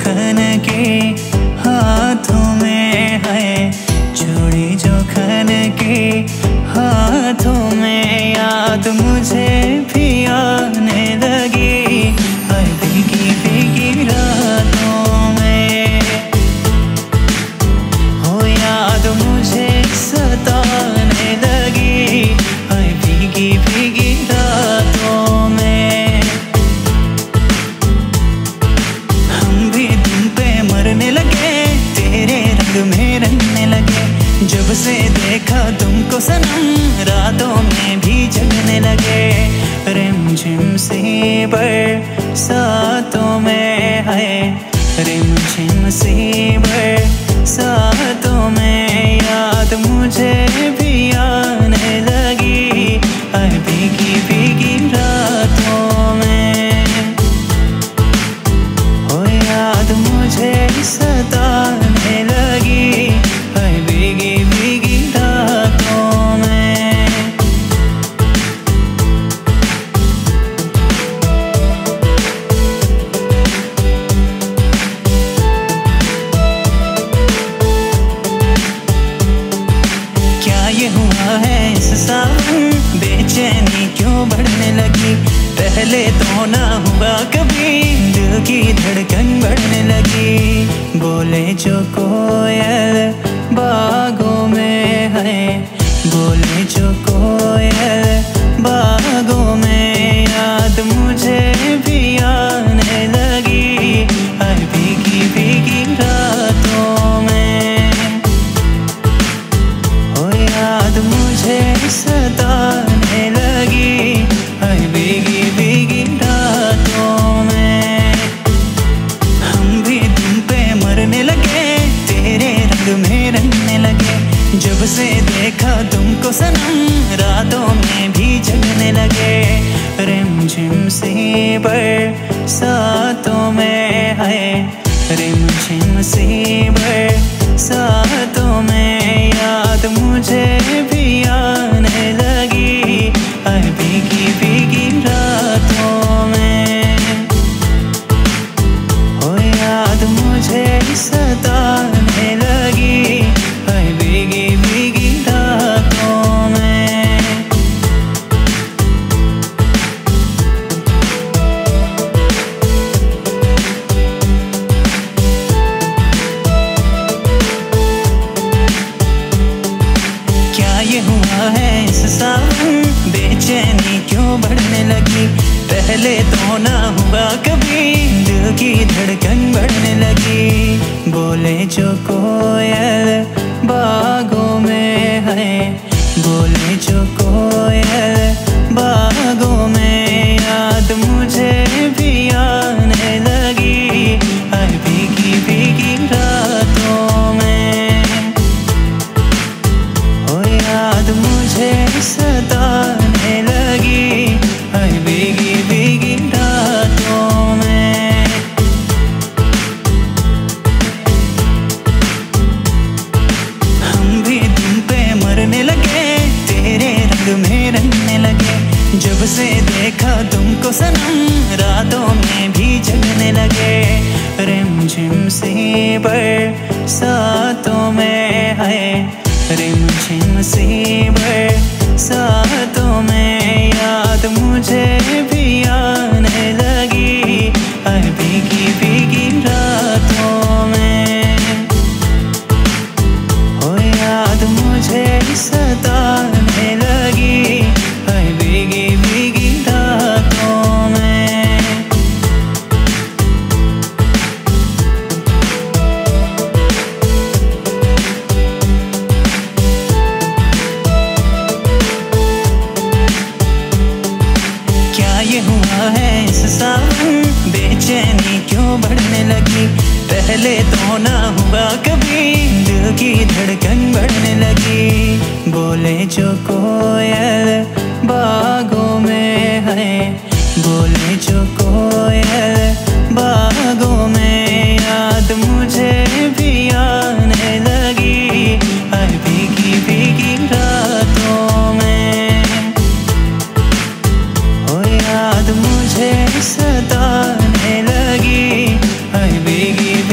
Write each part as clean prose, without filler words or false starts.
खन के हाथों में है, चूड़ी जो खन के हाथों में, याद मुझे भी आने लगी हर भीगी भीगी रातों में। हो याद मुझे सताने लगी हर भीगी भीगी रातों में। हम भी तुम पे मरने लगे, तेरे रंग में रंगने लगे, जब से देखा तुमको सनम रातों में भी जगने लगे। रिमझिम सी बरसातों में है, रिमझिम सी बरसातों में, याद मुझे भी आने लगी हर भीगी भीगी रातों में। हो याद मुझे सताने लगी हर भीगी भीगी रातों में। क्या ये हुआ है इस सावन, बेचैनी क्यों बढ़ने लगी, पहले तो ना हुआ कभी, दिल की धड़कन बढ़ने लगी। बोले जो कोयल बागों में है, बोले जो कोयल बागों में, याद मुझे भी आने लगी हर भीगी भीगी रातों में। हो याद मुझे सताने लगी हर भीगी भीगी रातों में। हम भी तुम पे मरने लगे, तेरे रंग में रंगने लगे, जब से देखा तुमको सनम रातों में भी जगने लगे। रिमझिम सी बरसातों में है, रिमझिम सी बरसातों में, याद मुझे भी आने लगी हर भीगी भीगी रातों में। हो याद मुझे सताने लगी हर भीगी भीगी रातों में। क्या ये हुआ है इस सावन, बेचैनी क्यों बढ़ने लगी, पहले तो ना हुआ कभी, दिल की धड़कन बढ़ने लगी। बोले जो कोयल बागों में है, बोले जो कोयल बागों में, याद मुझे भी आने लगी हर भीगी भीगी रातों में। हो याद मुझे सताने लगी हर भीगी भीगी रातों में। हम भी तुम पे मरने लगे, तेरे रंग में रंगने लगे, जब से देखा तुमको सनम रातों में भी जगने लगे। रिमझिम सी बरसातों में है, रिमझिम सी बरसातों में, याद मुझे भी आने लगी हर भीगी भीगी रातों में। हो याद मुझे सताने लगी हर भीगी भीगी रातों में। क्या ये हुआ है इस सावन, बेचैनी क्यों बढ़ने लगी, पहले तो ना हुआ कभी, दिल की धड़कन बढ़ने लगी। बोले जो कोयल बागों में है, बोले जो कोयल बागों में, याद मुझे भी आने लगी हर भीगी भीगी रातों में। हो याद मुझे सताने लगी हर भीगी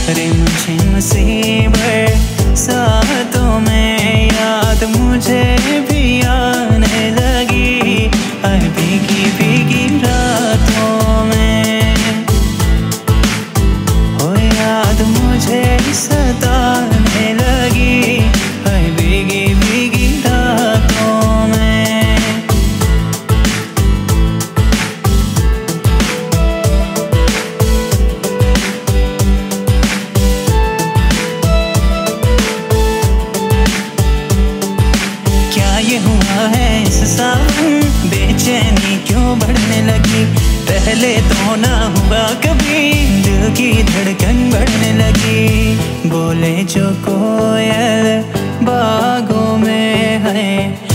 रिम झिम सी बरसातों में याद मुझे भी आने लगी, हर भीगी भीगी रातों में। हो याद मुझे सताने लगी, हर भीगी भीगी रातों में। क्या ये हुआ है इस सावन, बेचैनी क्यों बढ़ने लगी? पहले तो ना हुआ कभी, दिल की धड़कन बढ़ने लगी। बोले जो कोयल बागों में है,